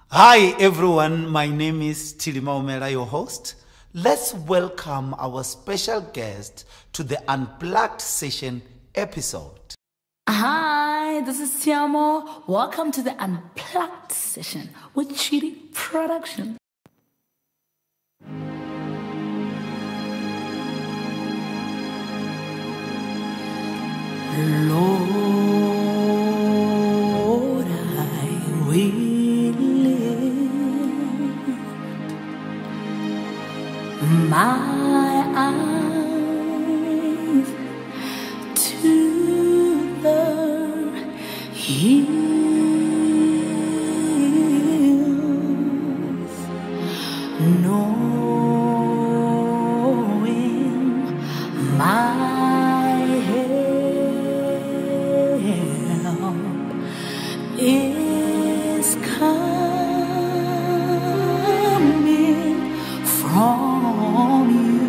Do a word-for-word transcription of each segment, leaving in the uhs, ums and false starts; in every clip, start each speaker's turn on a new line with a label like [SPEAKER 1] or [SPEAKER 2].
[SPEAKER 1] Hi everyone, my name is Tsheamo, your host. Let's welcome our special guest to the Unplugged Session episode.
[SPEAKER 2] Hi, this is Tsheamo. Welcome to the Unplugged Session with Thili Production. Lord, I will lift my eyes to the hills, knowing my help is coming from you,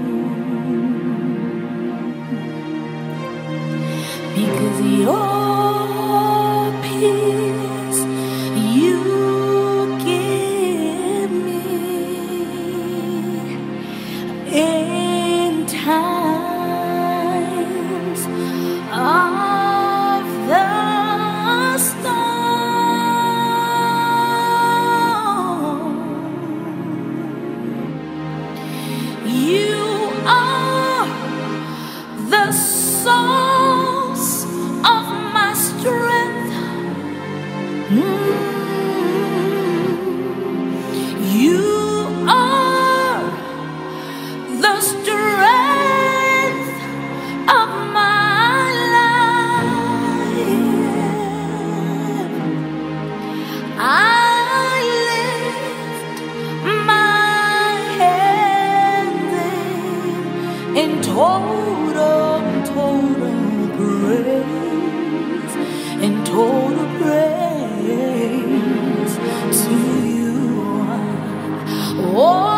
[SPEAKER 2] because your peace you give me in times of the storm. You are the source of my strength. Mm. You are the strength of my life. I lift my hands in, in total, total praise, in total praise to you. Oh,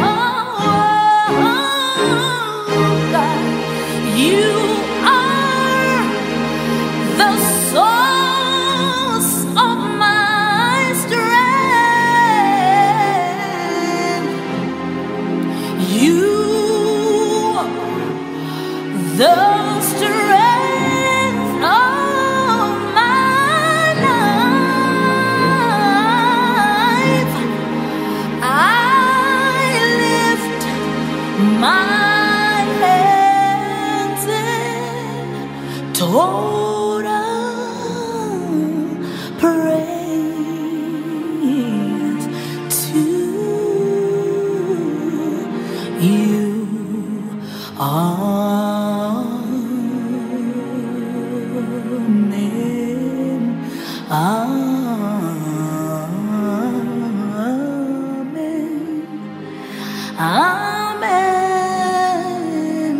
[SPEAKER 2] God, you are the source of my strength. You are the strength of my life. I lift my hands in total praise to you. Amen. Amen. Amen.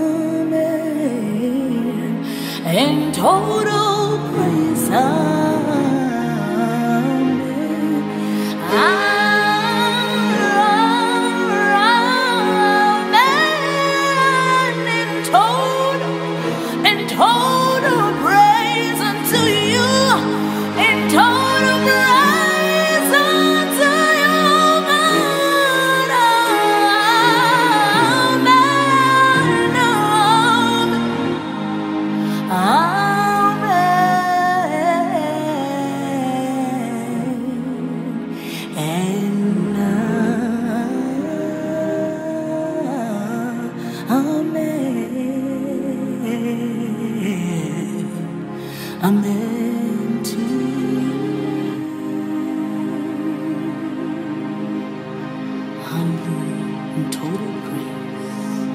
[SPEAKER 2] Amen. In total praise. Amen. Amen. In total, in total praise unto you. In total praise unto you, God. Amen. Amen. And uh, amen. Amen to humbly and total praise.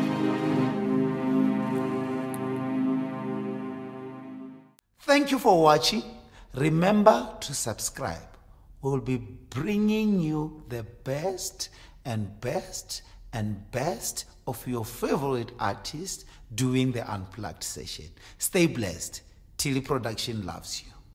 [SPEAKER 1] Thank you for watching. Remember to subscribe. We'll be bringing you the best and best and best of your favorite artists doing the Unplugged Session. Stay blessed. Thili Production loves you.